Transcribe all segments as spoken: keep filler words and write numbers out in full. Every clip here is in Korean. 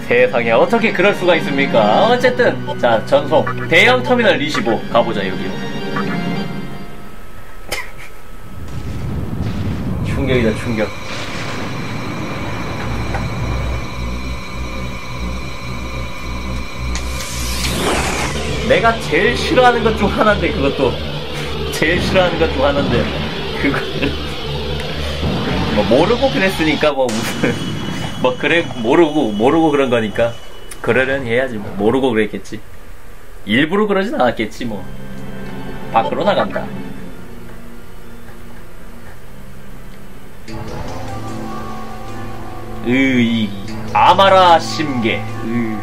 세상에 어떻게 그럴 수가 있습니까? 어쨌든 자, 전송 대형 터미널 이십오 가보자. 여기로. 충격이다, 충격. 내가 제일 싫어하는 것 중 하나인데, 그것도 제일 싫어하는 것 중 하나인데 그거를 뭐 모르고 그랬으니까 뭐 무슨 뭐 그래 모르고 모르고 그런 거니까 그러려니 해야지. 뭐 모르고 그랬겠지. 일부러 그러진 않았겠지. 뭐 밖으로 나간다. 으이 아마라 심계. 으.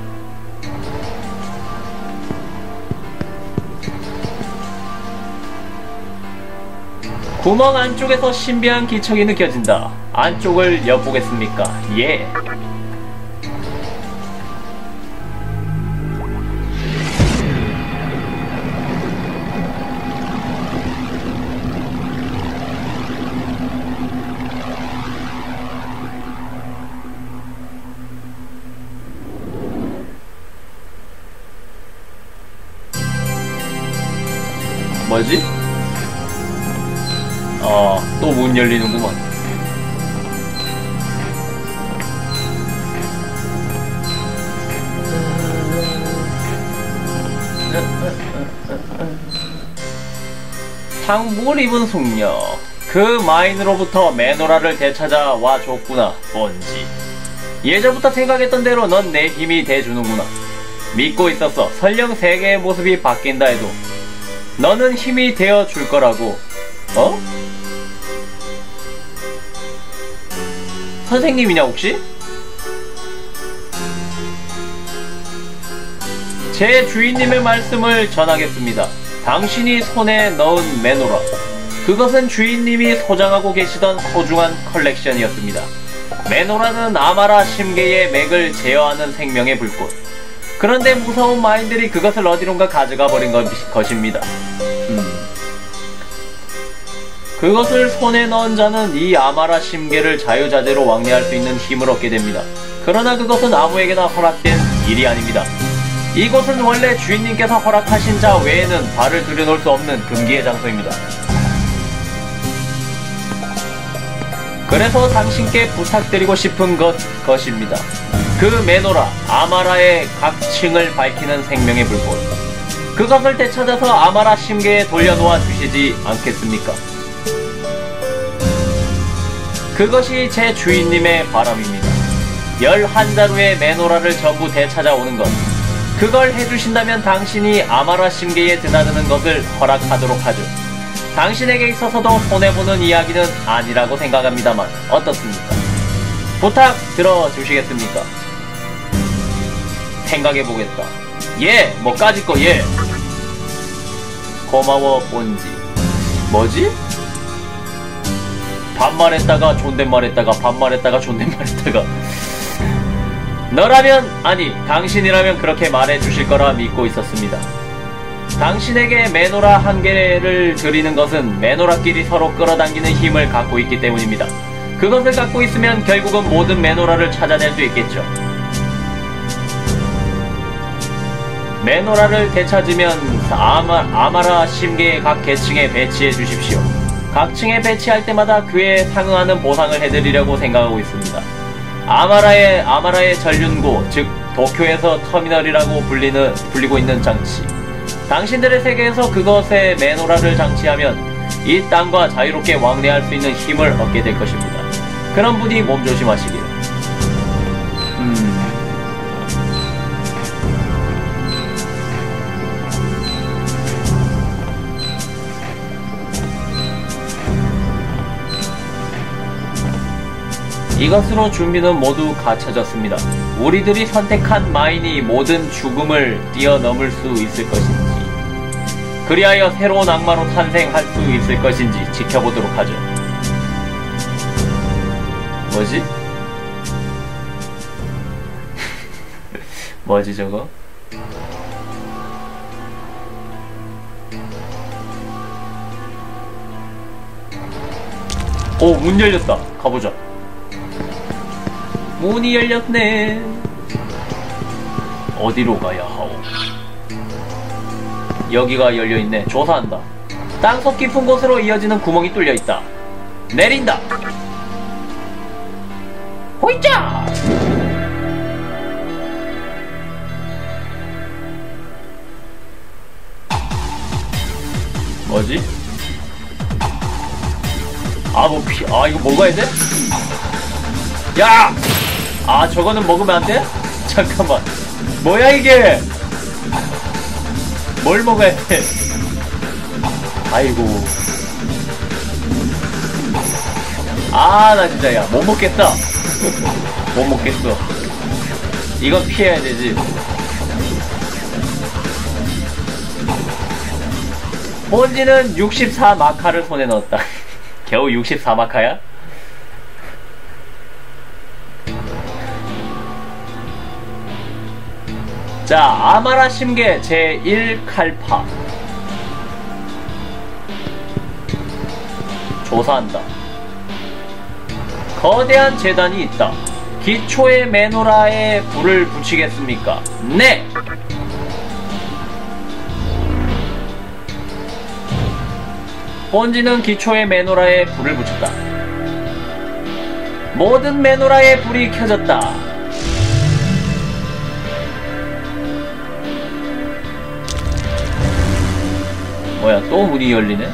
구멍 안쪽에서 신비한 기척이 느껴진다. 안쪽을 엿보겠습니까? 예. 뭐지? 어, 또 문 열리는구만. 상복을 입은 숙녀. 그 마인으로부터 메노라를 되찾아 와 줬구나, 본지. 예전부터 생각했던 대로 넌 내 힘이 돼주는구나. 믿고 있었어. 설령 세계의 모습이 바뀐다 해도 너는 힘이 되어줄 거라고. 어? 선생님이냐 혹시? 제 주인님의 말씀을 전하겠습니다. 당신이 손에 넣은 메노라, 그것은 주인님이 소장하고 계시던 소중한 컬렉션이었습니다. 메노라는 아마라 심계의 맥을 제어하는 생명의 불꽃. 그런데 무서운 마인들이 그것을 어디론가 가져가 버린 것입니다. 음. 그것을 손에 넣은 자는 이 아마라 심계를 자유자재로 왕래할 수 있는 힘을 얻게 됩니다. 그러나 그것은 아무에게나 허락된 일이 아닙니다. 이곳은 원래 주인님께서 허락하신 자 외에는 발을 들여놓을 수 없는 금기의 장소입니다. 그래서 당신께 부탁드리고 싶은 것, 것입니다. 그 메노라, 아마라의 각 층을 밝히는 생명의 불꽃. 그것을 되찾아서 아마라 심계에 돌려놓아 주시지 않겠습니까? 그것이 제 주인님의 바람입니다. 열한 자루의 메노라를 전부 되찾아오는 것. 그걸 해주신다면 당신이 아마라 심계에 드나드는 것을 허락하도록 하죠. 당신에게 있어서도 손해보는 이야기는 아니라고 생각합니다만 어떻습니까? 부탁 들어주시겠습니까? 생각해보겠다. 예! 뭐까짓 거 예! 고마워 본지. 뭐지? 반말했다가 존댓말했다가 반말했다가 존댓말했다가. 너라면, 아니 당신이라면 그렇게 말해주실 거라 믿고 있었습니다. 당신에게 메노라 한 개를 드리는 것은 메노라끼리 서로 끌어당기는 힘을 갖고 있기 때문입니다. 그것을 갖고 있으면 결국은 모든 메노라를 찾아낼 수 있겠죠. 메노라를 되찾으면 아마, 아마라 심계의 각 계층에 배치해 주십시오. 각 층에 배치할 때마다 그에 상응하는 보상을 해드리려고 생각하고 있습니다. 아마라의 아마라의 전륜고, 즉 도쿄에서 터미널이라고 불리는 불리고 있는 장치. 당신들의 세계에서 그것에 메노라를 장치하면 이 땅과 자유롭게 왕래할 수 있는 힘을 얻게 될 것입니다. 그런 분이 몸조심하시길. 음. 이것으로 준비는 모두 갖춰졌습니다. 우리들이 선택한 마인이 모든 죽음을 뛰어넘을 수 있을 것인지, 그리하여 새로운 악마로 탄생할 수 있을 것인지 지켜보도록 하죠. 뭐지? 뭐지 저거? 오, 문 열렸다. 가보자. 문이 열렸네. 어디로 가야 하오? 여기가 열려있네. 조사한다. 땅속 깊은 곳으로 이어지는 구멍이 뚫려있다. 내린다. 호이자! 뭐지? 아, 뭐, 피, 아, 이거 먹어야 돼? 야! 아, 저거는 먹으면 안 돼? 잠깐만. 뭐야, 이게? 뭘 먹어야 돼? 아이고. 아, 나 진짜, 야, 못 먹겠다. 못 먹겠어. 이건 피해야 되지. 본지는 육십사 마카를 손에 넣었다. 겨우 육십사 마카야? 자, 아마라 심계 제일 칼파. 조사한다. 거대한 재단이 있다. 기초의 메노라에 불을 붙이겠습니까? 네! 본지는 기초의 메노라에 불을 붙였다. 모든 메노라에 불이 켜졌다. 뭐야, 또 문이 열리네?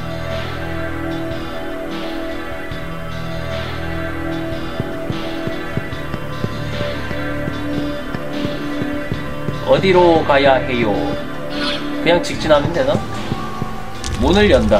어디로 가야 해요? 그냥 직진하면 되나? 문을 연다.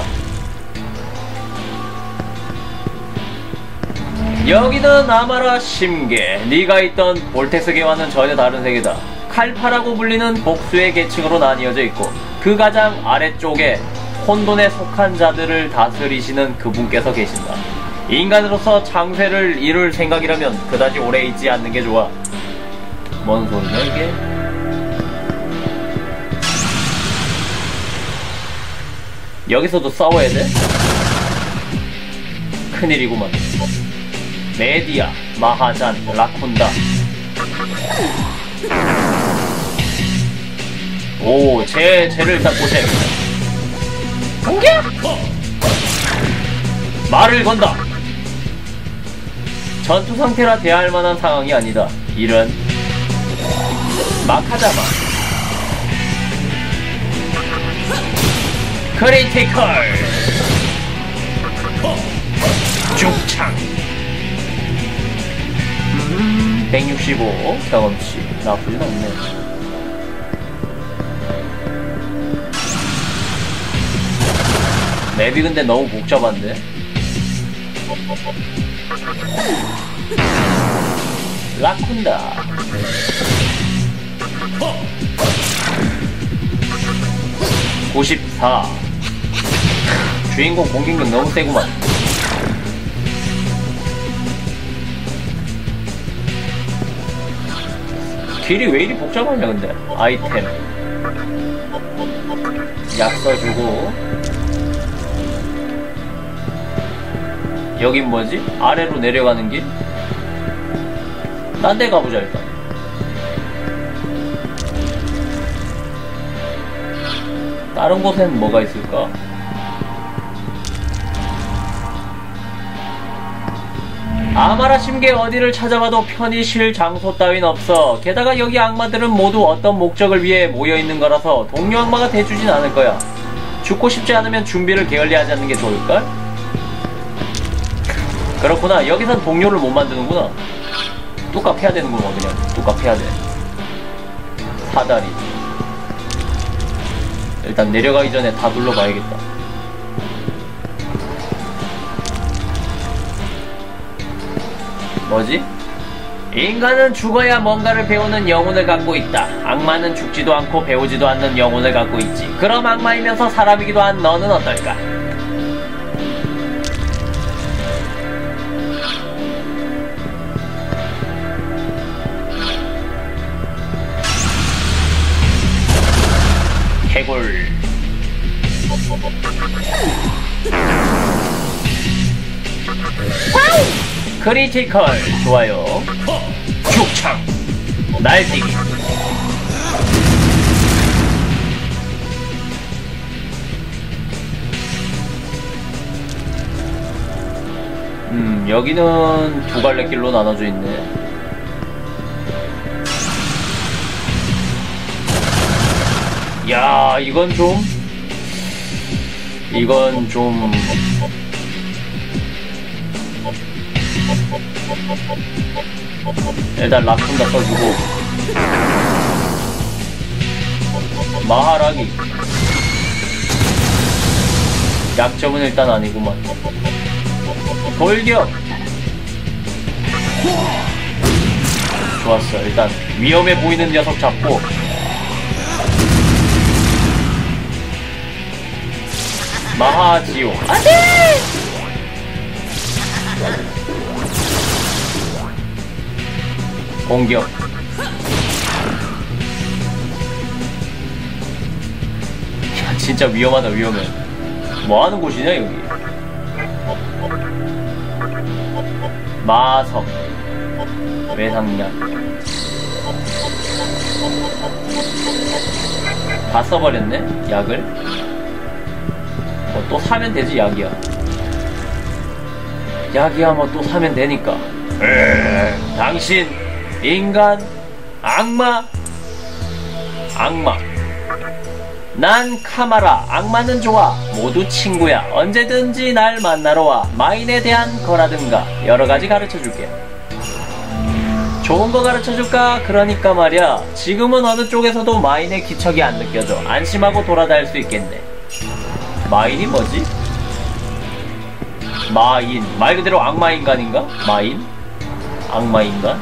여기는 아마라 심계. 네가 있던 볼텍스계와는 전혀 다른 세계다. 칼파라고 불리는 복수의 계층으로 나뉘어져 있고 그 가장 아래쪽에 혼돈에 속한 자들을 다스리시는 그분께서 계신다. 인간으로서 창세를 이룰 생각이라면 그다지 오래 있지 않는 게 좋아. 뭔 소리냐 이게? 여기서도 싸워야 돼? 큰일이구만. 메디아, 마하잔, 라쿤다. 오, 쟤, 쟤를 일단 보셔야겠다. 공개! 말을 건다! 전투 상태라 대할 만한 상황이 아니다. 이런. 막하자마. 크리티컬! 죽창! 음, 백육십오 경험치. 나쁘진 않네. 맵이 근데 너무 복잡한데? 라쿤다. 구십사. 주인공 공격력 너무 세구만. 길이 왜 이리 복잡하냐 근데. 아이템 약 써주고. 여긴 뭐지? 아래로 내려가는 길? 딴 데 가보자 일단. 다른 곳엔 뭐가 있을까? 아마라 심계 어디를 찾아봐도 편히 쉴 장소 따윈 없어. 게다가 여기 악마들은 모두 어떤 목적을 위해 모여있는 거라서 동료 악마가 돼주진 않을 거야. 죽고 싶지 않으면 준비를 게을리하지 않는 게 좋을걸? 그렇구나. 여기선 동료를 못 만드는구나. 뚜까 패야 되는구나. 그냥 뚜까 패야 돼. 사다리. 일단 내려가기 전에 다 둘러봐야겠다. 뭐지? 인간은 죽어야 뭔가를 배우는 영혼을 갖고 있다. 악마는 죽지도 않고 배우지도 않는 영혼을 갖고 있지. 그럼 악마이면서 사람이기도 한 너는 어떨까? 해골. 크리티컬. 좋아요. 죽창. 날뛰기. 음, 여기는 두 갈래 길로 나눠져 있네. 야, 이건 좀 이건 좀 일단 라쿤다 써주고 마하라기 약점은 일단 아니구만. 돌격 좋았어. 일단 위험해 보이는 녀석 잡고 마하지오 안돼! 공격 야 진짜 위험하다. 위험해. 뭐하는 곳이냐 여기. 마석 외상약 다 써버렸네 약을. 뭐 또 사면 되지. 약이야 약이야 뭐 또 사면 되니까. 에이, 당신 인간 악마 악마 난 카마라. 악마는 좋아. 모두 친구야. 언제든지 날 만나러 와. 마인에 대한 거라든가 여러가지 가르쳐줄게. 좋은 거 가르쳐줄까? 그러니까 말이야 지금은 어느 쪽에서도 마인의 기척이 안 느껴져. 안심하고 돌아다닐 수 있겠네. 마인이 뭐지? 마인 말 그대로 악마인간인가? 마인? 악마인간?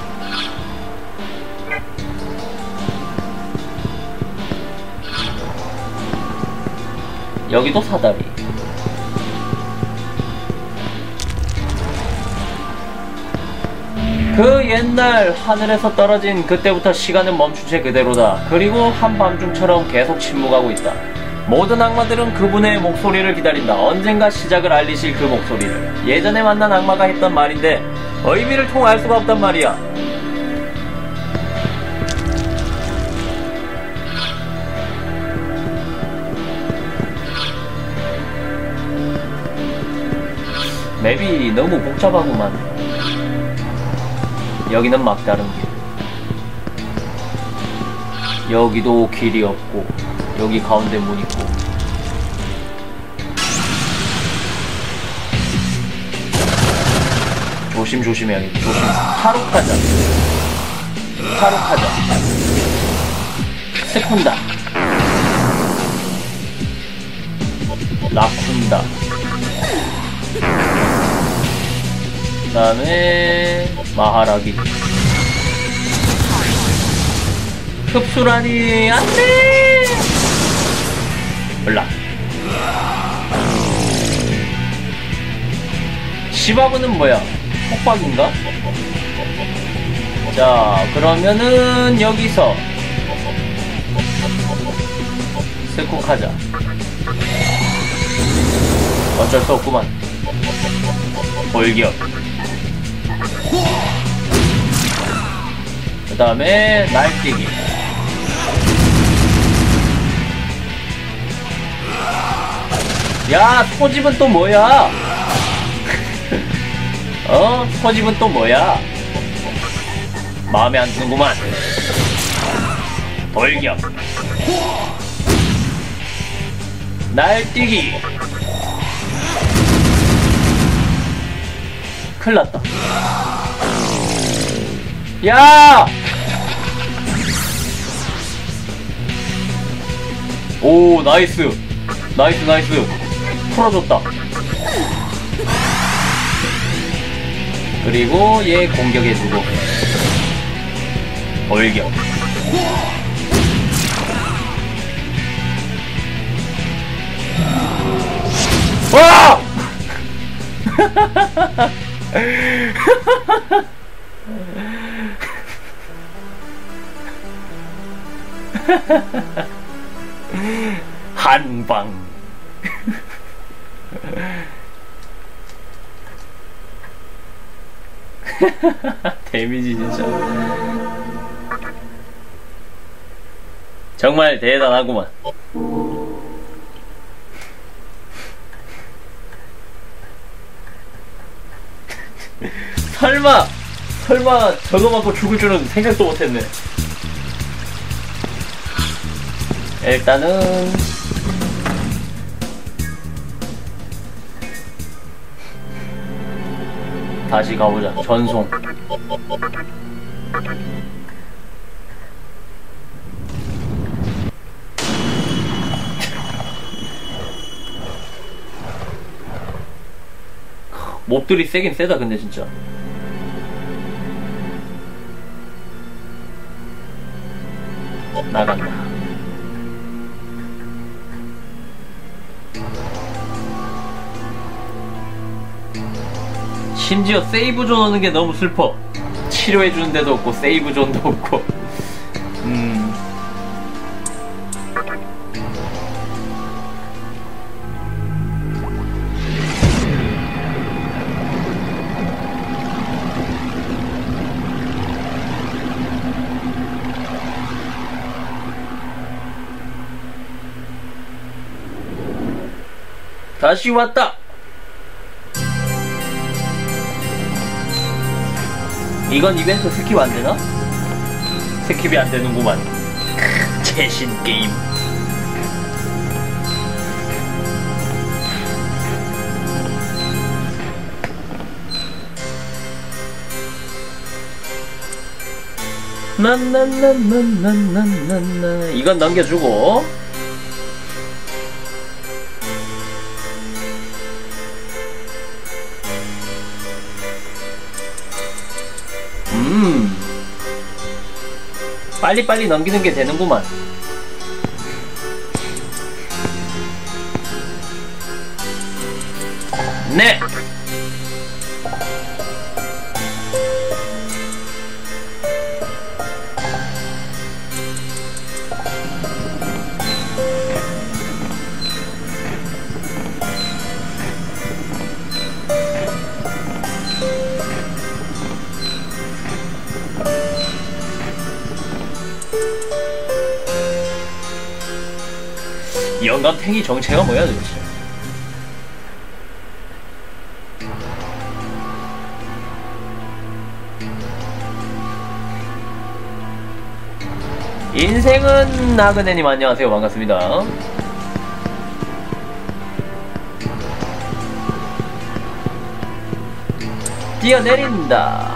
여기도 사다리. 그 옛날 하늘에서 떨어진 그때부터 시간은 멈춘 채 그대로다. 그리고 한밤중처럼 계속 침묵하고 있다. 모든 악마들은 그분의 목소리를 기다린다. 언젠가 시작을 알리실 그 목소리를. 예전에 만난 악마가 했던 말인데 의미를 통할 수가 없단 말이야. 맵이 너무 복잡하구만. 여기는 막다른 길. 여기도 길이 없고 여기 가운데 문 있고. 조심조심해야겠다. 조심. 타로카자 타로카자 세쿤다 라쿤다. 그 다음에 마하라기. 흡수라니 안돼. 몰라. 시바브는 뭐야? 폭박인가? 자 그러면은 여기서 스쿡하자. 어쩔 수 없구만. 돌격. 그 다음에 날뛰기. 야 소집은 또 뭐야? 어? 소집은 또 뭐야? 마음에 안 드는구만. 돌격. 날뛰기. 큰일났다. 야! 오 나이스 나이스 나이스. 풀어줬다. 그리고 얘 공격해주고 돌격. 와! 한방. 데미지 진짜 정말 대단하구만. 설마 설마 저거 맞고 죽을 줄은 생각도 못했네. 일단은 다시 가보자. 전송. 몹들이 세긴 세다 근데 진짜. 나간다. 심지어 세이브 존 오는 게 너무 슬퍼. 치료해주는 데도 없고 세이브 존도 없고. 음. 다시 왔다. 이건 이벤트 스킵 안되나? 스킵이 안되는구만. 최신 게임. 난난난난난난난난 이건 넘겨주고. 음 빨리빨리 넘기는 게 되는구만. 네. 영감탱이 정체가 뭐야 도대체. 인생은 나그네님 안녕하세요. 반갑습니다. 뛰어내린다.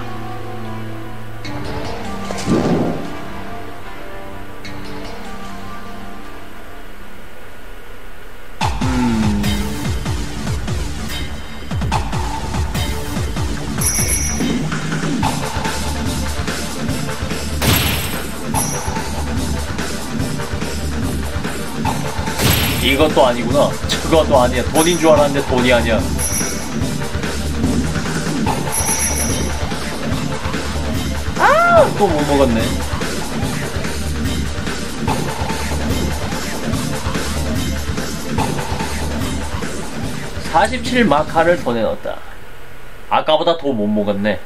이것도 아니구나. 저것도 아니야. 돈인 줄 알았는데 돈이 아니야. 아! 또 못 먹었네. 사십칠 마카를 손에 넣었다. 아까보다 더 못 먹었네.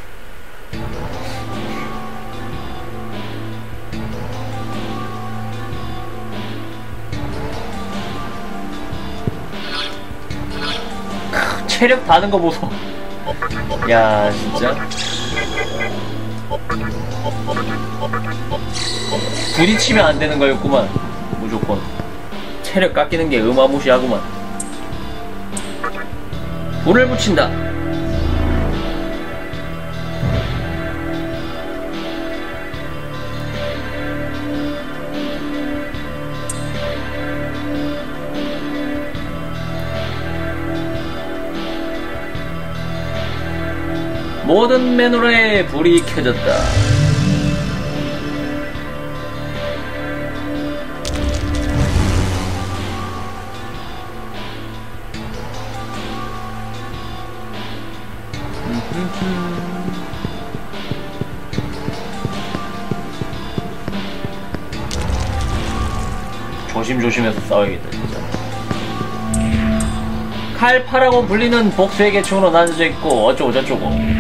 체력 다는 거 보소. 야 진짜 부딪히면 안 되는 거였구만. 무조건 체력 깎이는 게 어마무시하구만. 불을 붙인다. 모든 맨홀에 불이 켜졌다. 조심조심해서 싸워야겠다 진짜. 칼파라고 불리는 복수의 계층으로 나눠져 있고 어쩌고 저쩌고.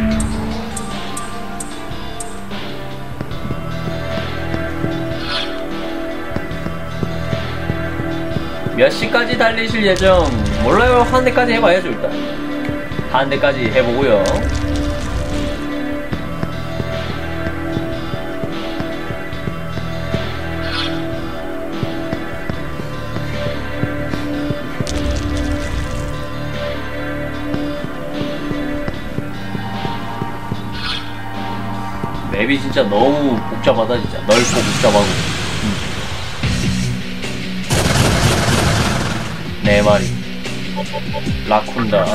몇 시까지 달리실 예정? 몰라요. 한 대까지 해봐야죠 일단. 한 대까지 해보고요. 맵이 진짜 너무 복잡하다 진짜. 넓고 복잡하고. 음. 네 마리. 라쿤다.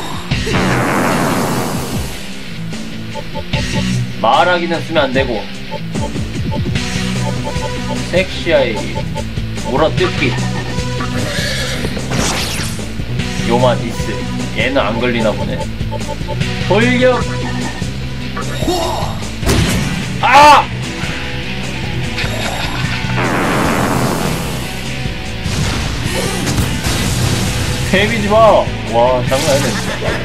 말하기는 쓰면 안되고. 섹시아이 물어뜯기. 요마디스. 얘는 안 걸리나 보네. 돌격. 아! 데미지 봐. 와, 장난 아니네 진짜.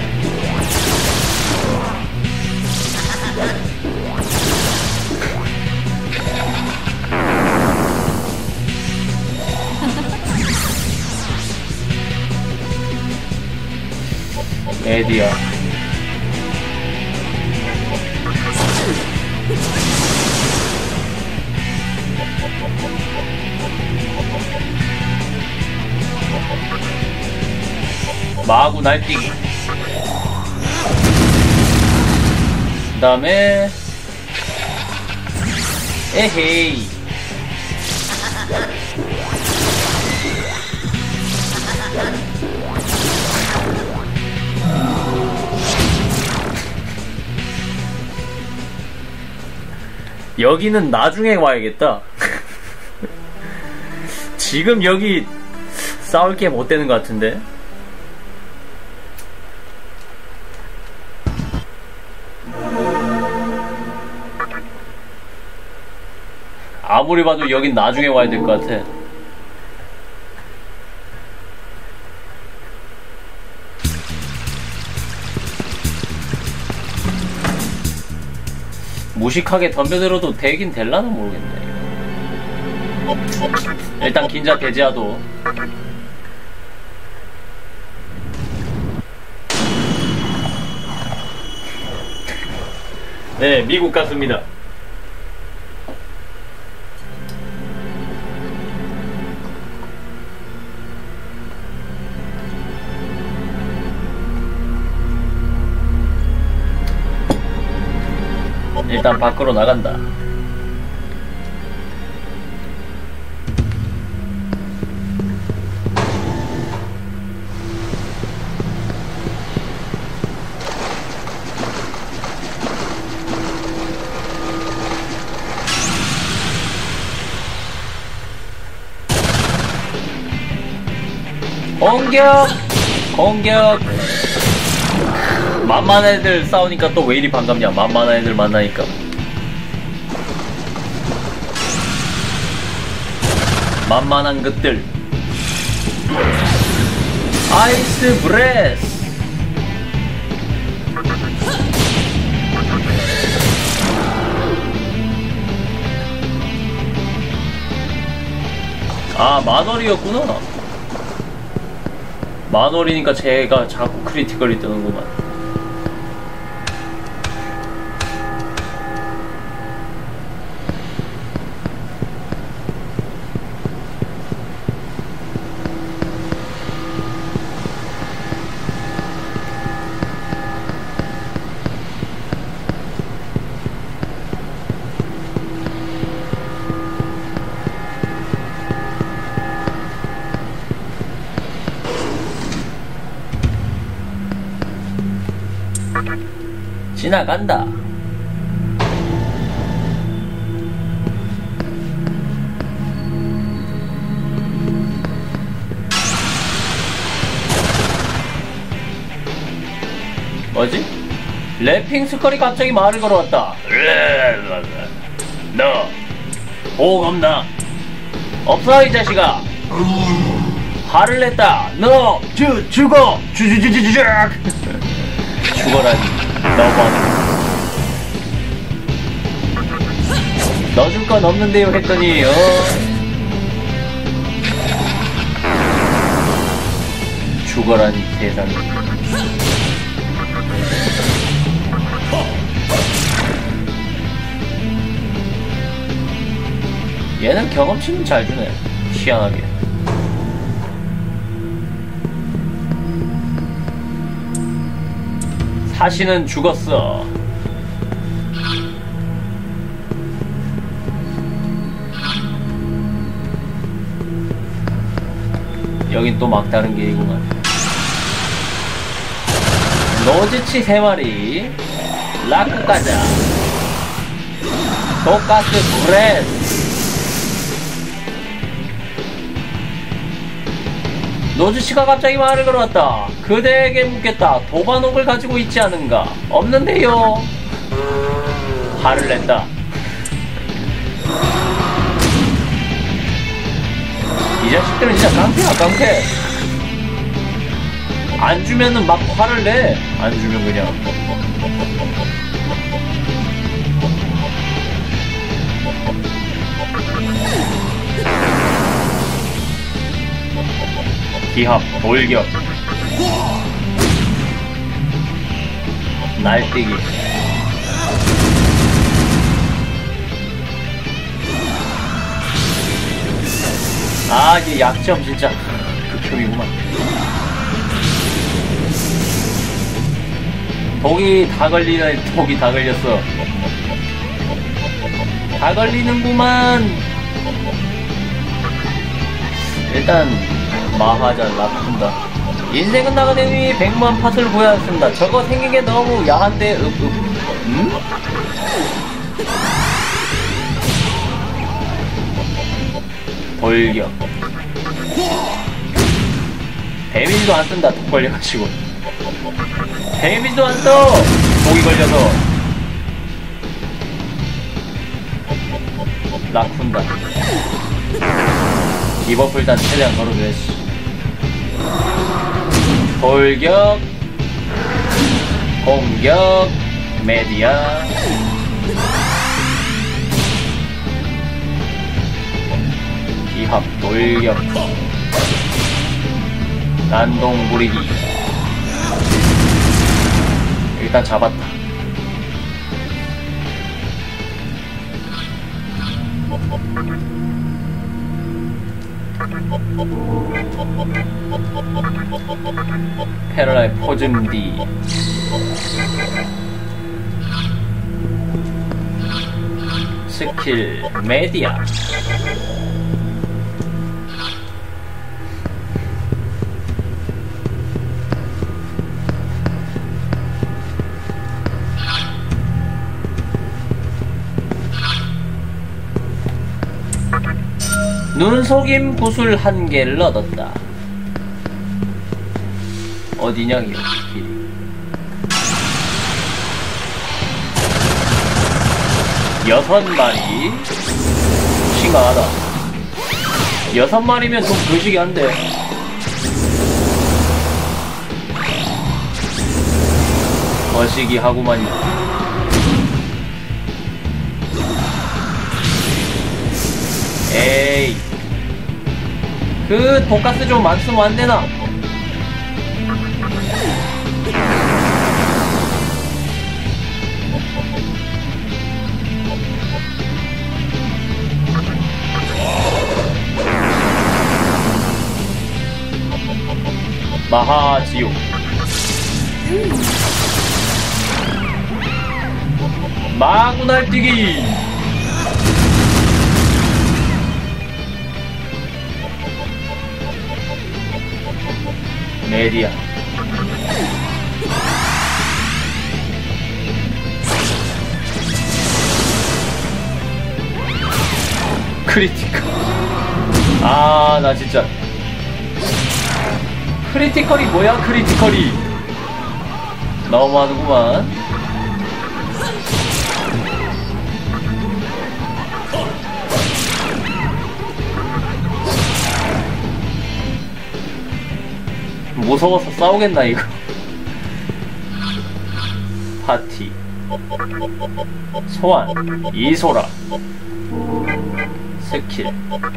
에디야. 마구 날뛰기. 그 다음에 에헤이. 여기는 나중에 와야겠다. 지금 여기 싸울 게 못 되는 것 같은데. 아무리 봐도 여긴 나중에 와야 될 것 같아. 무식하게 덤벼들어도 되긴 될라나 모르겠네. 일단 긴자 대지하도. 네, 미국 같습니다. 일단 밖으로 나간다. 공격! 공격! 만만한 애들 싸우니까 또 왜 이리 반갑냐. 만만한 애들 만나니까. 만만한 것들. 아이스 브레스. 아, 만월이었구나. 만월이니까 제가 자꾸 크리티컬이 뜨는구만. 지나간다. 뭐지? 래핑 스컬이 갑자기 말을 걸어왔다. 너 호흡 없나? 없어 이 자식아. 화를 냈다. 너 주, 죽어. 주주주주주. 죽어라니. 너무하네. 넣어줄 건 없는데요 했더니 어? 죽어라니 세상에. 얘는 경험치는 잘 주네. 희한하게. 사신은 죽었어. 여긴 또 막다른 길이구만. 노즈치 세 마리. 라쿠 가자. 독가스 브레스. 노즈치가 갑자기 말을 걸었다. 그대에게 묻겠다. 도반옥을 가지고 있지 않은가? 없는데요. 화를 냈다. 이 자식들은 진짜 깡패야 깡패. 안 주면은 막 화를 내. 안 주면 그냥. 기합 돌격. 날뛰기. 아, 이게 약점 진짜 극혐이구만. 독이 다 걸리네. 독이 다 걸렸어. 다 걸리는구만. 일단 마하자 라푼다. 인생은 나가는 백만 팟을 보여왔습니다. 저거 생긴 게 너무 야한데. 읍, 읍. 음? 돌격. 데미지도 안 쓴다. 독 걸려가지고. 데미지도 안 써. 독이 걸려서. 라쿤다. 디버프 일단 최대한 걸어줘야지. 돌격. 공격. 메디아. 기합 돌격. 난동 부리기. 일단 잡았다. 패러라의 포즘 D. 스킬 메디아. 눈속임 구슬 한 개를 얻었다. 어디냐 이 길이. 여섯 마리. 심각하다. 여섯 마리면 좀 거시기 한데. 거시기 하구만요. 에이, 그 돈가스 좀 안 쓰면 안 되나? 마하지옥. 마구 날뛰기. 메디아. 크리티컬. 아, 나 진짜 크리티컬이 뭐야? 크리티컬이 너무하는구만. 무서워서 싸우겠나 이거. 파티. 소환. 이소라. 스킬.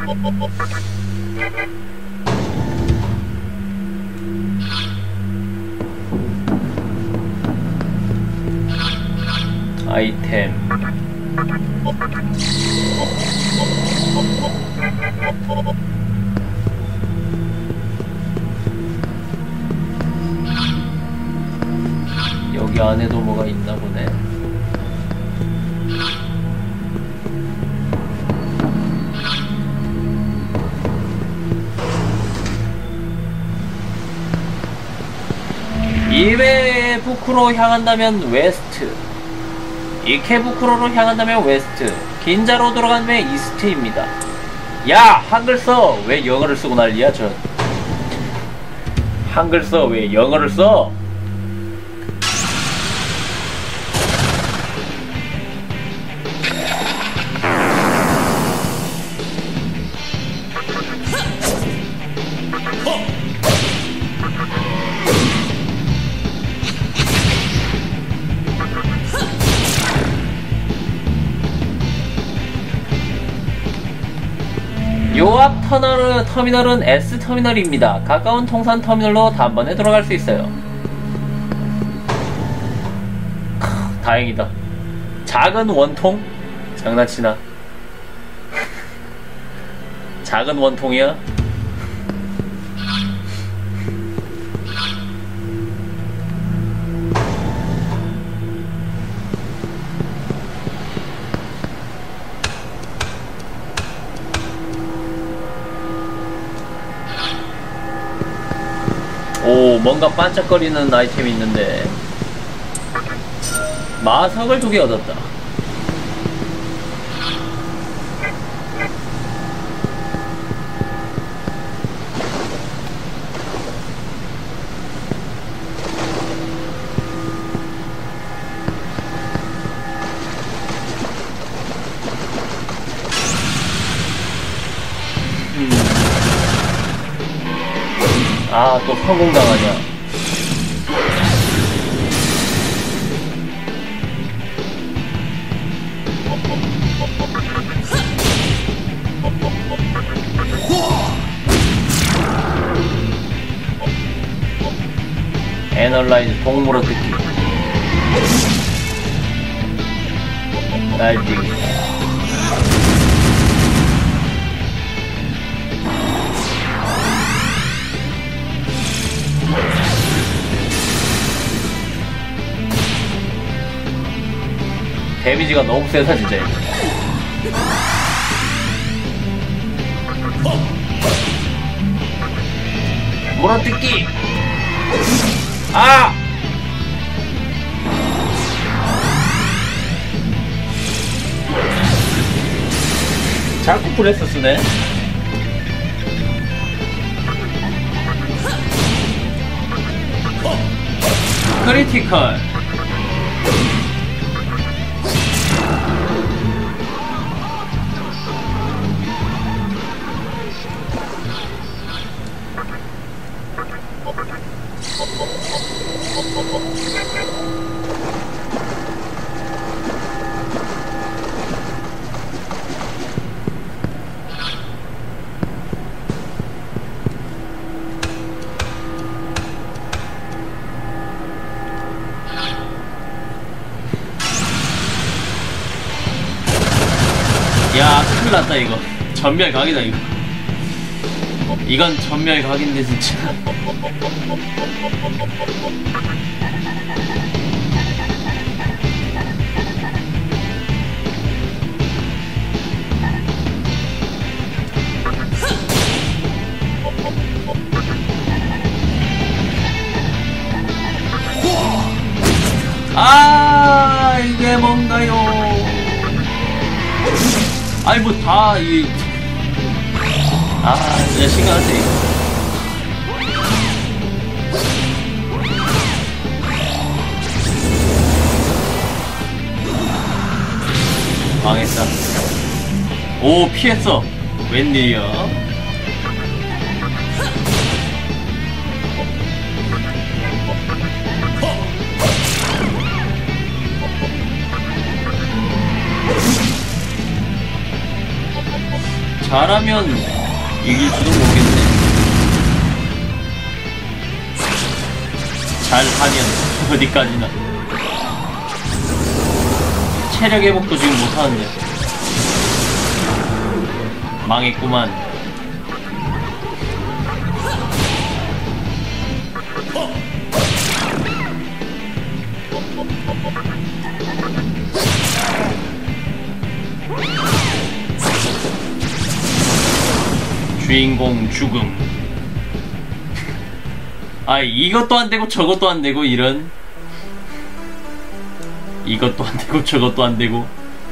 아이템. 여기 안에도 뭐가 있나 보네. 이베부쿠로 향한다면 웨스트, 이케부쿠로로 향한다면 웨스트, 긴자로 돌아가면 이스트입니다. 야! 한글 써! 왜 영어를 쓰고 난리야 전. 한글 써! 왜 영어를 써? 요 앞 터널은, 터미널은 S터미널입니다. 가까운 통산 터미널로 단번에 돌아갈 수 있어요. 크, 다행이다. 작은 원통? 장난치나. 작은 원통이야? 오, 뭔가 반짝거리는 아이템이 있는데. 마석을 두 개 얻었다. 음. 아, 또 성공당하냐. 애널라이즈 동물어 듣기. 날뛰기. 데미지가 너무 세다 진짜 이거. 물어뜯기. 아! 자꾸 프레스 쓰네. 크리티컬. 야, 큰일 났다 이거. 전멸 각이다 이거. 이건 전멸 각인데 진짜. 아, 이게 뭔가요? 아이 뭐 다 이 아 진짜 신경 안 쓰이. 망했다. 오, 피했어. 웬일이야? 잘하면 이길지도 모르겠네. 잘하면 어디까지나. 체력 회복도 지금 못하는데. 망했구만. 주인공 죽음. 아, 이것도 안 되고 저것도 안 되고 이런. 이것도 안 되고 저것도 안 되고.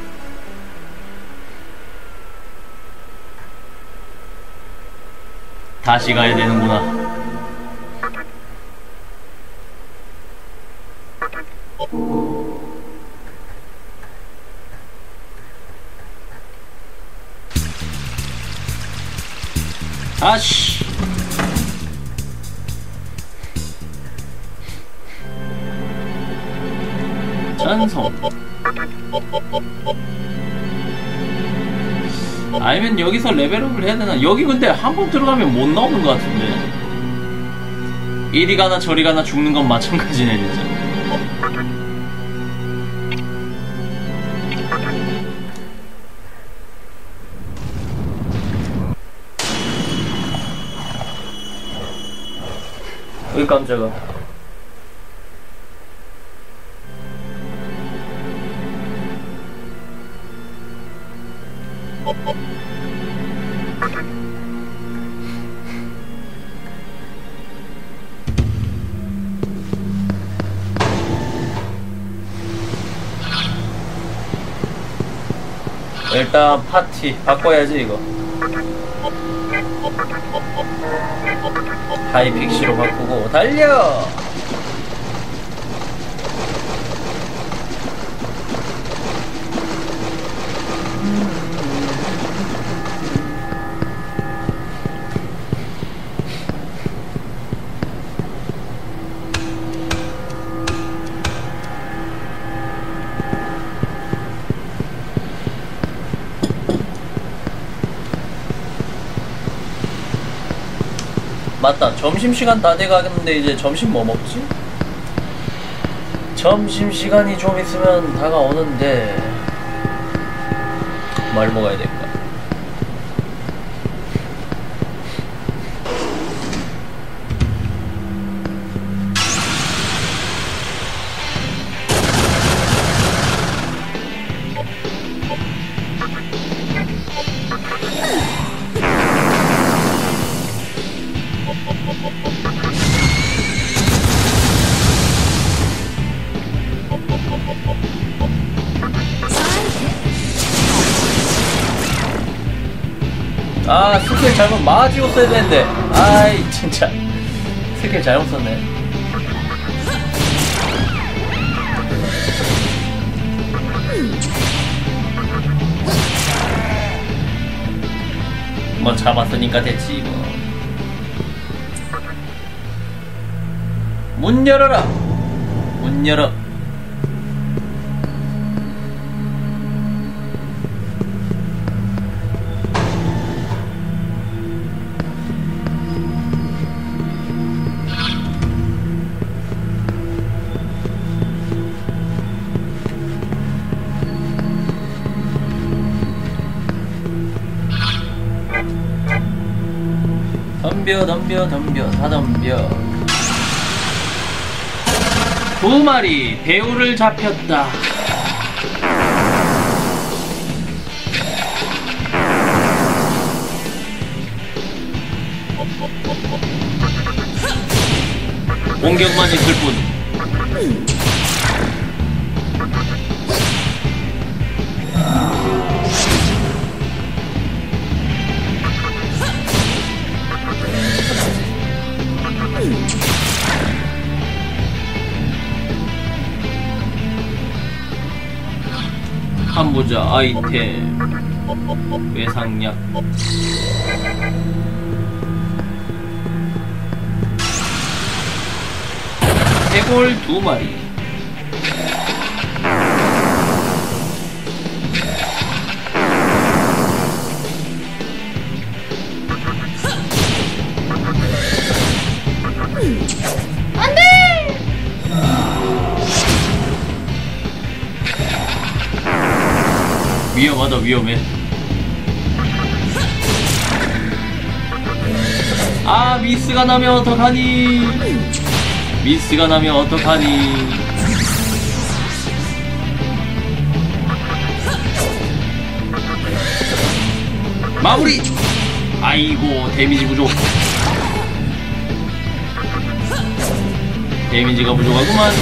다시 가야 되는구나. 아씨. 전송. 아니면 여기서 레벨업을 해야 되나? 여기 근데 한 번 들어가면 못 나오는 것 같은데. 이리 가나 저리 가나 죽는 건 마찬가지네 진짜. 으 깜짝아. 일단 파티 바꿔야지 이거. 하이픽시로 바꾸고 달려! 맞다, 점심시간 다 돼가는데 이제 점심 뭐 먹지? 점심시간이 좀 있으면 다가오는데 뭘 먹어야 될까? 아, 스킬 잘못 맞이었어야 되는데. 아이 진짜 스킬 잘못 썼네. 뭐 잡았으니까 됐지 뭐. 문 열어라. 문 열어. 덤벼 덤벼 덤벼 다 덤벼. 두 마리 배우를 잡혔다. 공격만 있을 뿐. 한보자 아이템 외상약. 해골 두 마리. 위험하다 위험해. 아 미스가 나면 어떡하니. 미스가 나면 어떡하니. 마무리. 아이고 데미지 부족. 데미지가 부족하구만.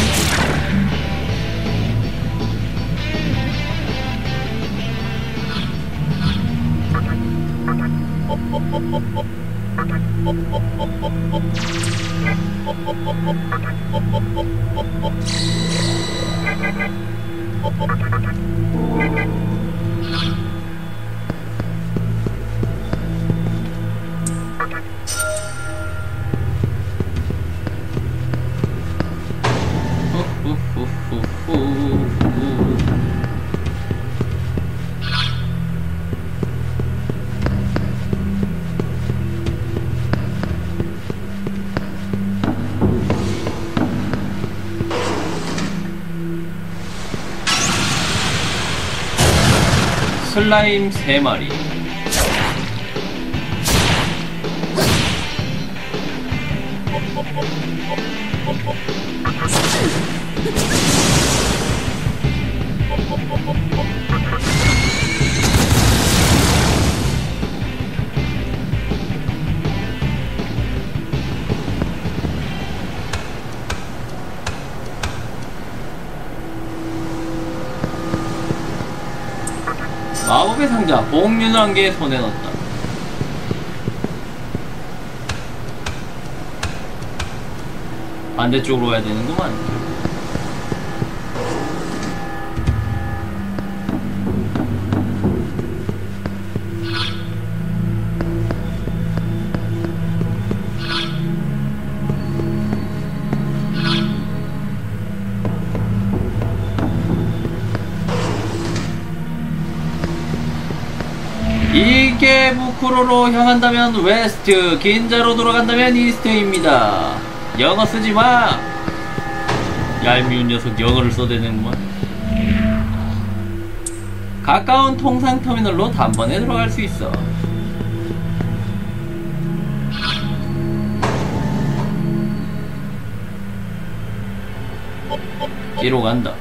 슬라임 세 마리. 마법의 상자, 복륜 한 개 손에 넣었다. 반대쪽으로 가야 되는구만. 이케부쿠로로 향한다면 웨스트, 긴자로 돌아간다면 이스트입니다. 영어 쓰지마! 얄미운 녀석 영어를 써대는구만. 가까운 통상터미널로 단번에 들어갈 수 있어. 뒤로 간다.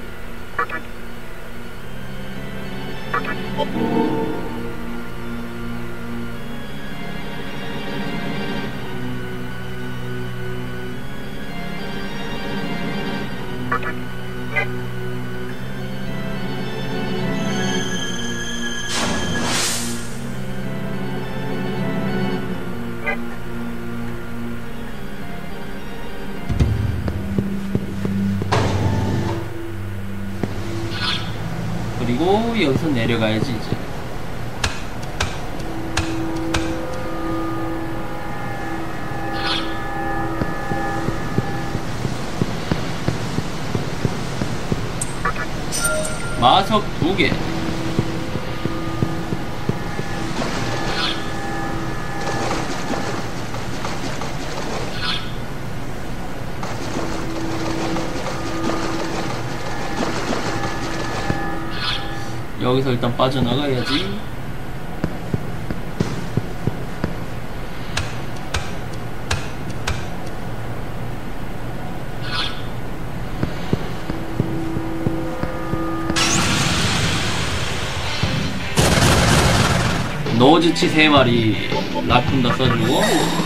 그리고 여기서 내려가야지 이제. 마석 두 개. 여기서 일단 빠져나가야지. 노즈치 세 마리 라쿤다 써주고,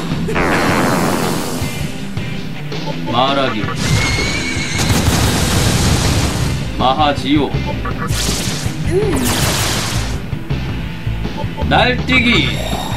마라기, 마하지오, 날뛰기.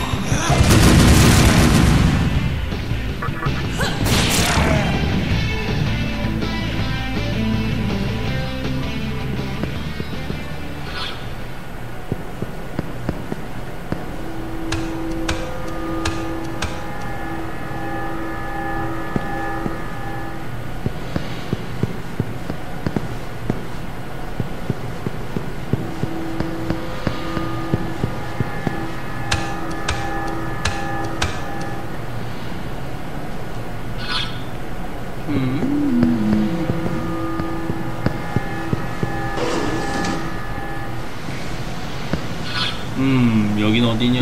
음, 여긴 어디냐?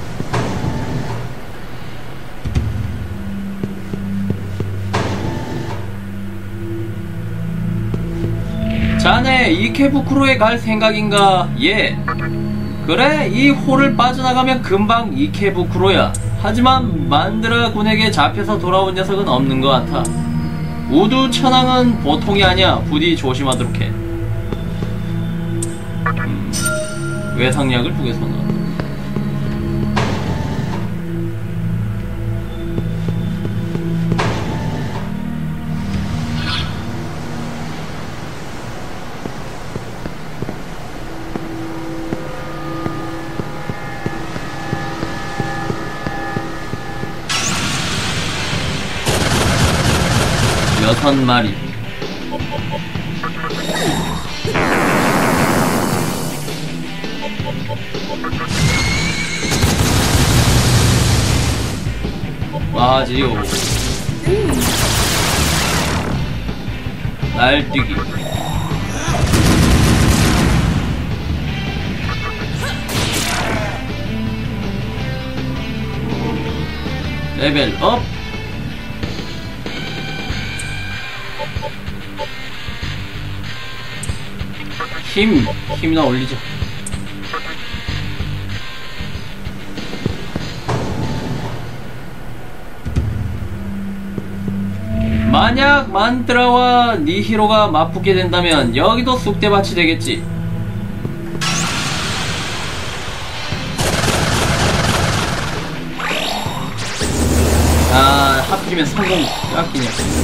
자네 이케부쿠로에 갈 생각인가? 예. 그래, 이 홀을 빠져나가면 금방 이케부쿠로야. 하지만 만드라 군에게 잡혀서 돌아온 녀석은 없는 것 같아. 우두 천왕은 보통이 아니야. 부디 조심하도록 해. 음, 외상약을 두 개 선언. 여섯 마리. 맞지요. 날뛰기. 레벨 업. 힘, 힘이나 올리자. 만약 만트라와 니히로가 맞붙게 된다면 여기도 쑥대밭이 되겠지. 아, 하필이면 성공 깎이냐.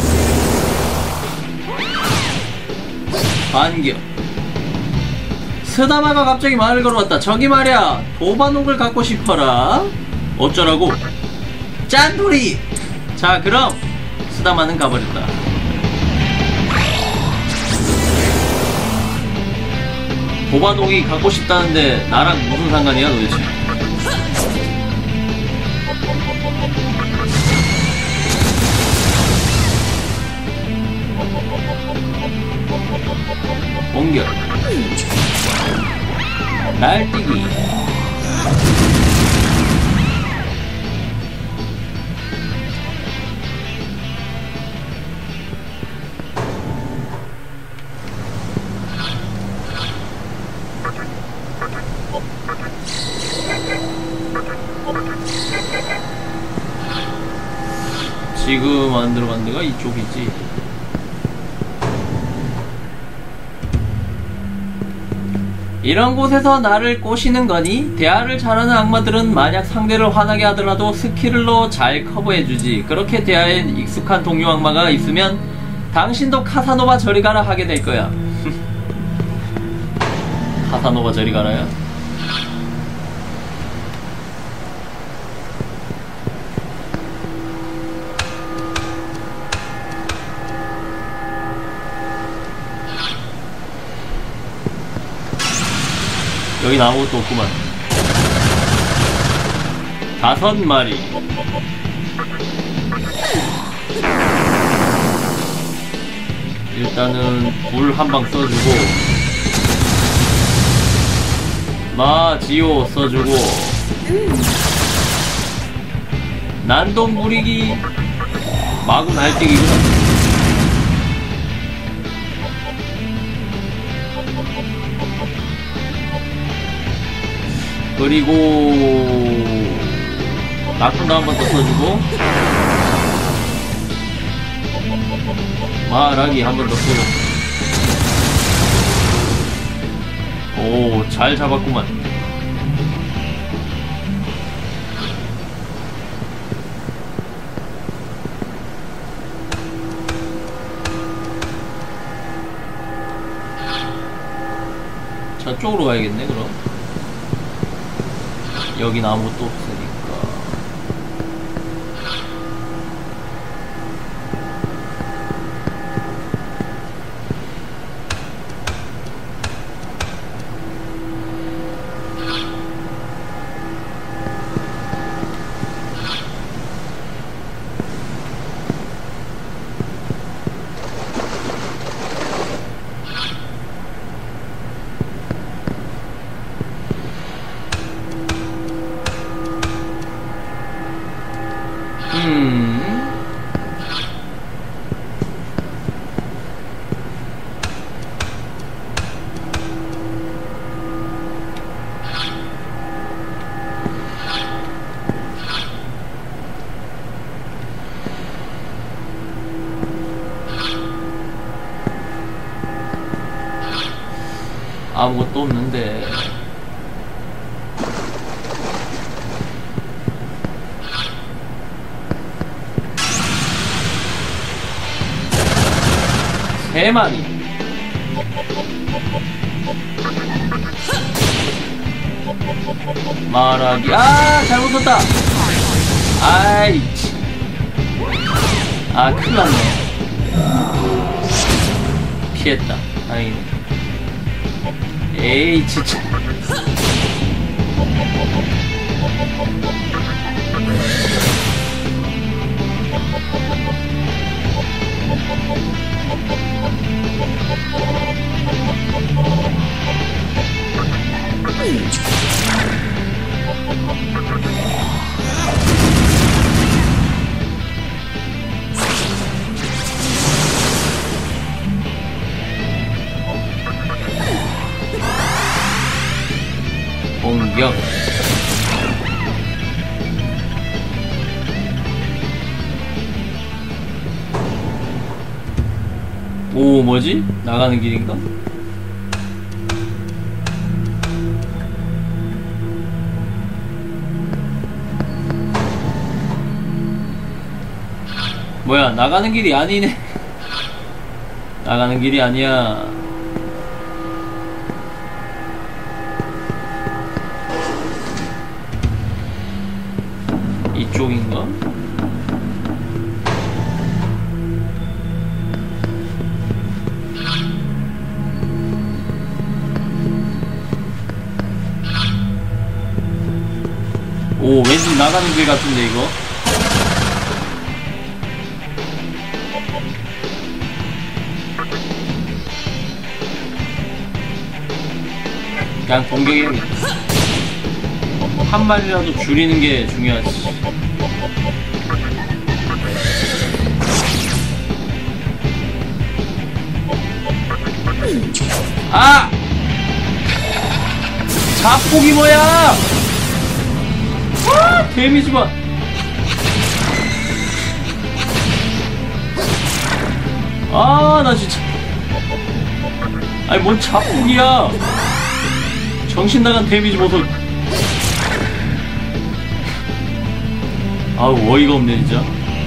반격. 스다마가 갑자기 말을 걸어왔다. 저기 말이야, 도바녹을 갖고 싶어라. 어쩌라고? 짠돌이! 자, 그럼 스다마는 가버렸다. 도바녹이 갖고 싶다는데 나랑 무슨 상관이야 도대체? 공격. 날뛰기. 지금 안 들어간 데가 이쪽이지. 이런 곳에서 나를 꼬시는 거니? 대화를 잘하는 악마들은 만약 상대를 화나게 하더라도 스킬로 잘 커버해주지. 그렇게 대화에 익숙한 동료 악마가 있으면 당신도 카사노바 저리 가라 하게 될 거야. 카사노바 저리 가라야? 여긴 아무것도 없구만. 다섯 마리. 일단은 불 한 방 써주고, 마지오 써주고, 난동 부리기, 마구 날뛰기구나. 그리고 낙군도 한 번 더 써주고, 말하기 한 번 더 쓰고. 오, 잘 잡았구만. 저쪽으로 가야겠네 그럼. 여긴 아무것도 없으니까. 아무것도 없는데. 세 마리. 말하기. 아, 잘못 썼다. 아이. 아, 큰일 났네. 피했다. 다행이네. 에이, 진짜. 공격. 오, 뭐지? 나가는 길인가? 뭐야, 나가는 길이 아니네. 나가는 길이 아니야. 이쪽인가? 오, 왠지 나가는 길 같은데, 이거? 그냥 공격해야겠다. 한 마리라도 줄이는 게 중요하지. 아! 자폭이 뭐야! 와! 데미지 봐! 아, 나 진짜. 아니, 뭔 자폭이야! 정신 나간 데미지 보소. 아우, 어이가 없네, 진짜.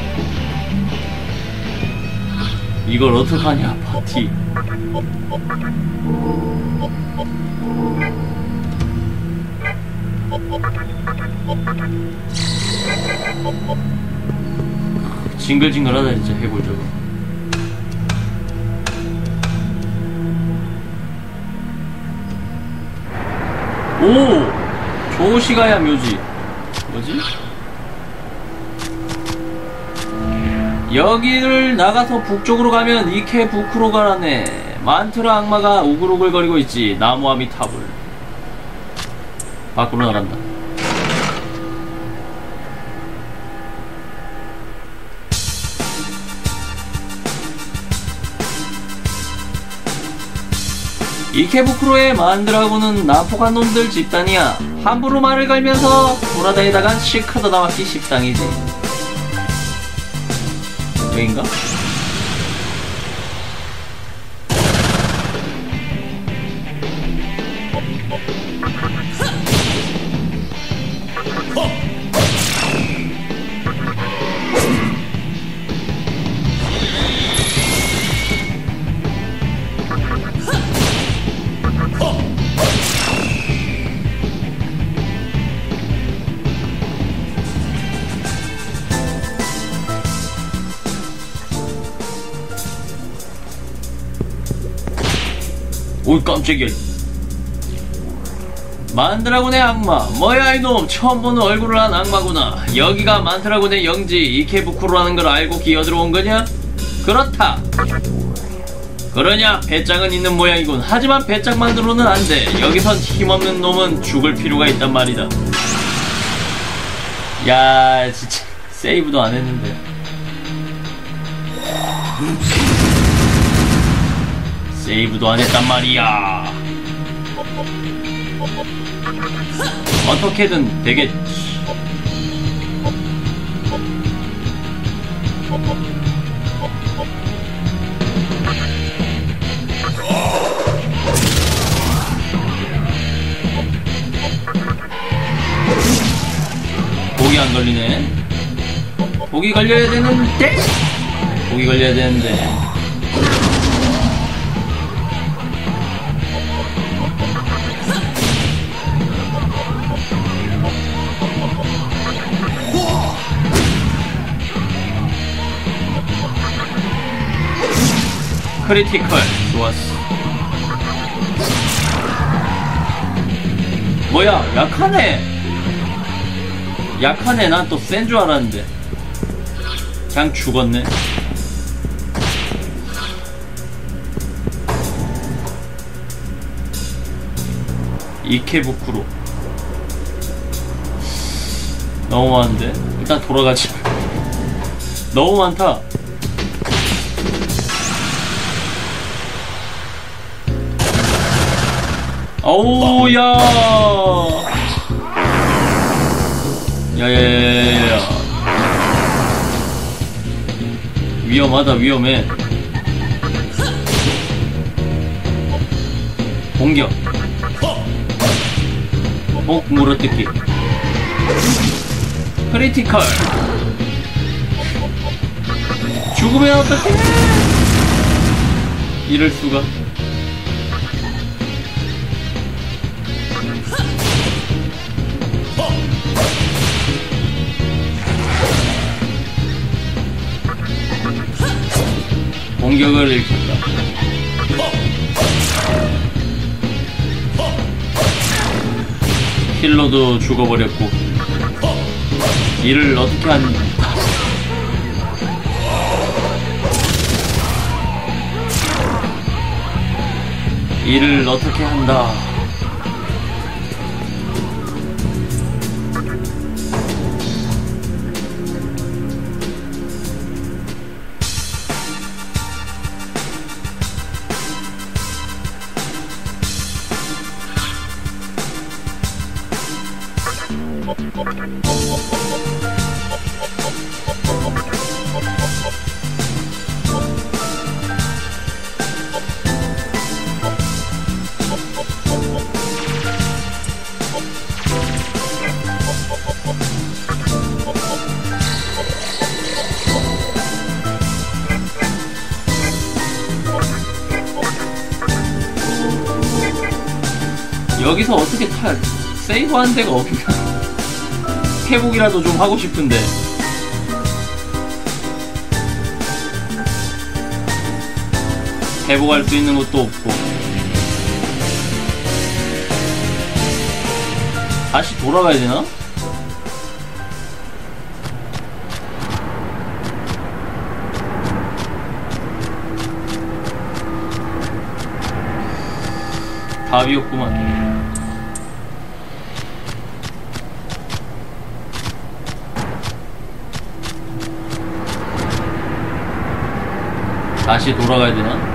이걸 어떡하냐, 파티. 징글징글하다, 진짜, 해골 저거. 오! 조시가야 묘지. 뭐지? 여기를 나가서 북쪽으로 가면 이케부쿠로가라네. 만트라 악마가 우글우글거리고 있지. 나무아미타불. 밖으로 나간다. 이케부쿠로의 만드라고는 나포간 놈들 집단이야. 함부로 말을 걸면서 돌아다니다간 시크하다 나왔기 십상이지. 여긴가? 오이, 깜짝이야. 만드라군의 악마. 뭐야 이놈, 처음 보는 얼굴을 한 악마구나. 여기가 만드라군의 영지 이케부쿠로라는 걸 알고 기어들어온 거냐? 그렇다. 그러냐, 배짱은 있는 모양이군. 하지만 배짱만으로는 안돼. 여기선 힘없는 놈은 죽을 필요가 있단 말이다. 야, 진짜 세이브도 안 했는데. 세이브도 안 했단 말이야. 어떻게든 되겠지. 독이 안 걸리네. 독이 걸려야 되는데 독이 걸려야 되는데 크리티컬 좋았어. 뭐야 약하네. 약하네. 난 또 센 줄 알았는데 그냥 죽었네. 이케부쿠로 너무 많은데 일단 돌아가자. 너무 많다. 오우야 야야야야야 위험하다. 위험해. 공격. 어? 물어뜯기. 크리티컬. 죽으면 어떡해. 이럴수가. 공격을 일으켰다. 힐러도 죽어버렸고 이를 어떻게 한 이를 어떻게 한다. 여기서 어떻게 타, 세이브한 데가 없냐. 회복이라도 좀 하고 싶은데. 회복할 수 있는 것도 없고. 다시 돌아가야 되나? 답이었구만. 다시 돌아가야 되나?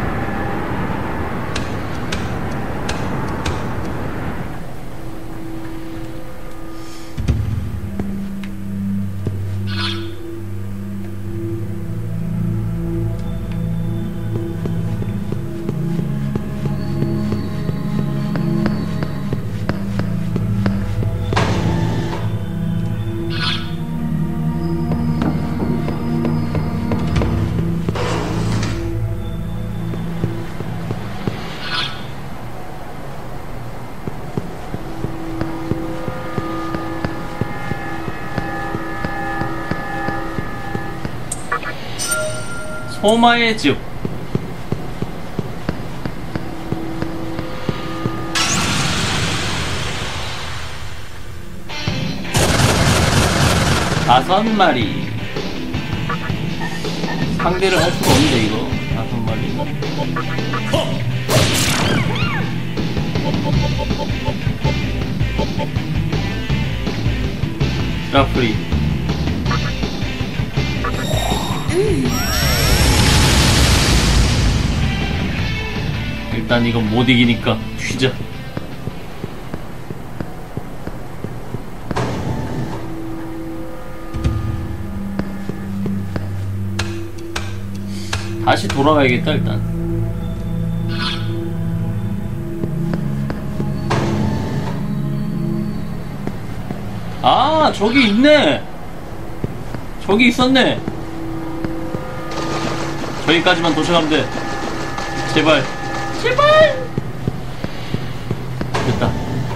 소마의 즙. 다섯 마리. 상대를 할 수가 없는데 이거 다섯 마리는. 라프리. 일단 이건 못 이기니까 튀자. 다시 돌아가야겠다 일단. 아 저기 있네. 저기 있었네. 저기까지만 도착하면 돼. 제발 제발. 됐다.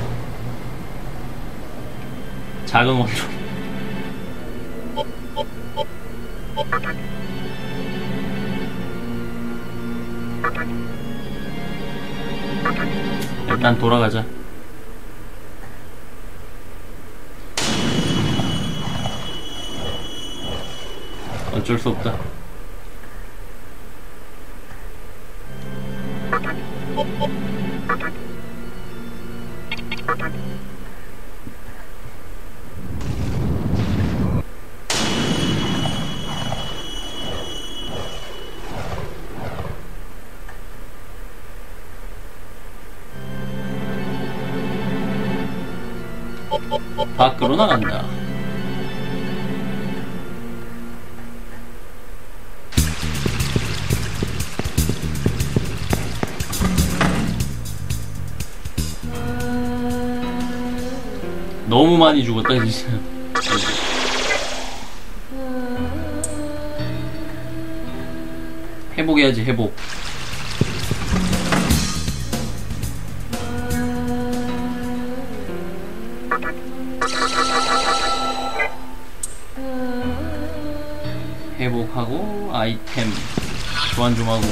작은 원룸. 일단 돌아가자. 어쩔 수 없다. 밖으로 나간다. 너무 많이 죽었다 진짜. 회복해야지. 회복. 회복하고 아이템 교환 좀 하고.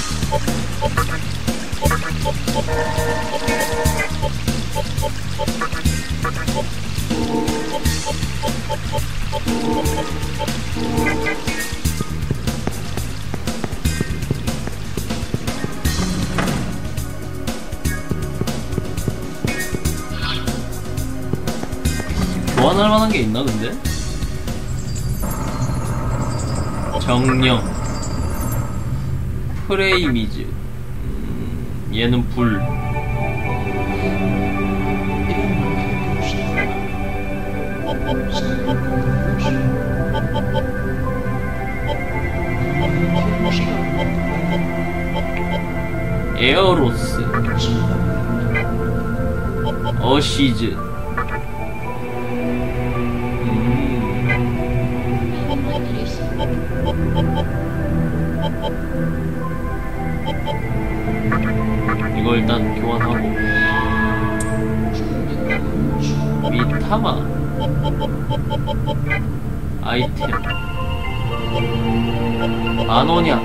교환할 만한 게 있나 근데? 정령 프레이미즈. 음, 얘는 불. 에어로스. 어시즈. 이거 일단 교환하고. 미타마 아이템 아노냐.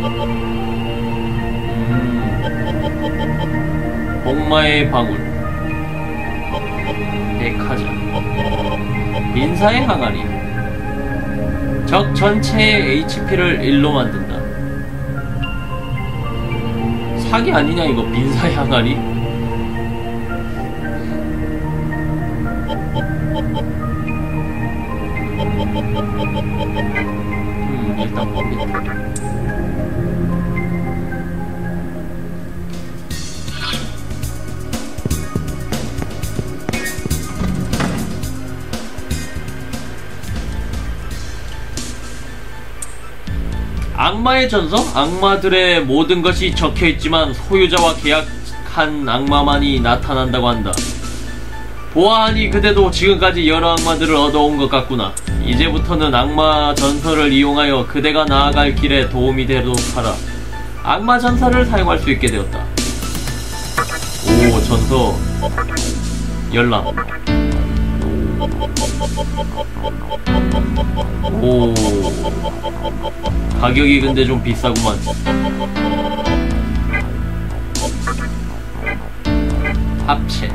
음. 복마의 방울 백화점 민사의 항아리. 적 전체의 에이치피를 일로 만든다. 사기 아니냐 이거. 민사의 항아리. 음 일단 봅니다. 악마의 전서? 악마들의 모든 것이 적혀있지만 소유자와 계약한 악마만이 나타난다고 한다. 보아하니 그대도 지금까지 여러 악마들을 얻어온 것 같구나. 이제부터는 악마 전설을 이용하여 그대가 나아갈 길에 도움이 되도록 하라. 악마 전사를 사용할 수 있게 되었다. 오, 전서 열람. 오, 가격이 근데 좀 비싸구만. 합체.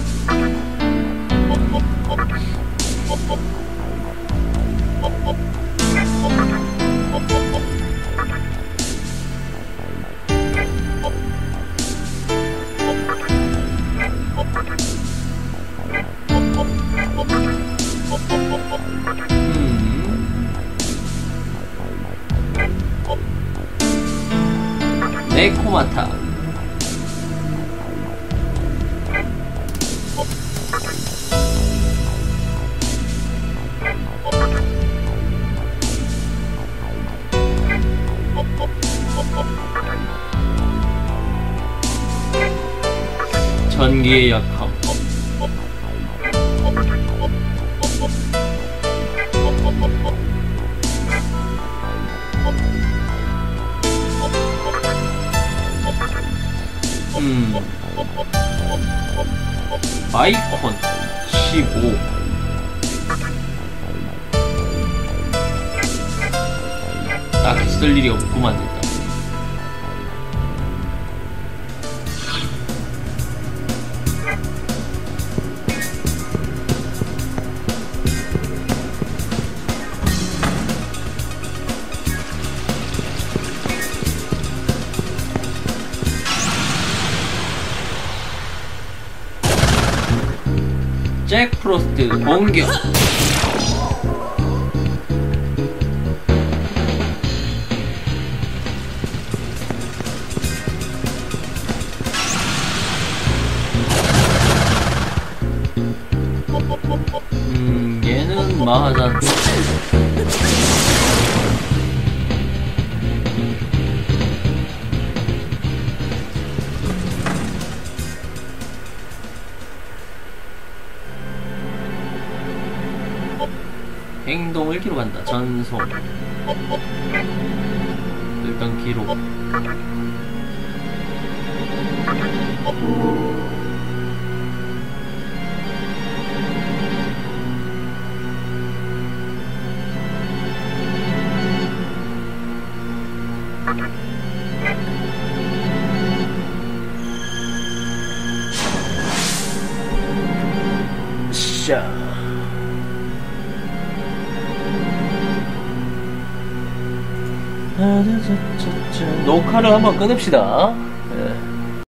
네코마타. 전기의 약함. 아이콘 십오. 딱히 쓸 일이 없구만. 일단 잭 프로스트 공격. 음, 얘는 마하잔. 행동 일 킬로미터 간다. 전송. 일단 기록. 샤. 녹화를 한번 끊읍시다. 네.